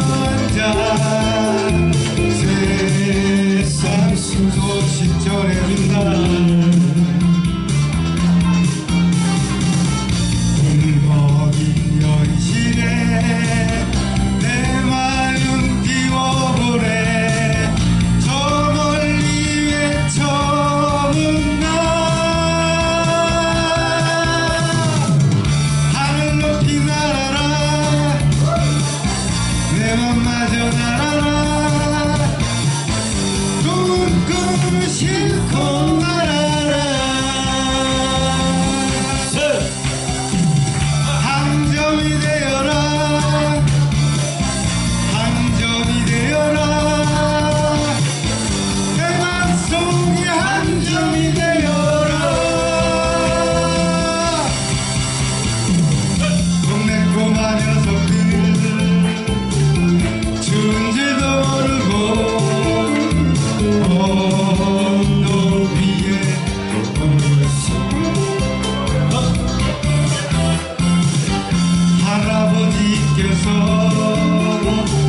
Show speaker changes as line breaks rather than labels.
잔 세상 수소식 전해준다. 굶어긴 현실에 내 마음 띄워보래. 저 멀리 외쳐본 나 하늘 높이 날아라. 내 맘마저 날아라. 꿈을 실컷 날아라. 함정이 되어라. 함정이 되어라. 내 맘속에 함정이 되어라. 동네 꼬마 녀석들 추운 줄도 모르고 언덕 위에 올랐어. 할아버지께서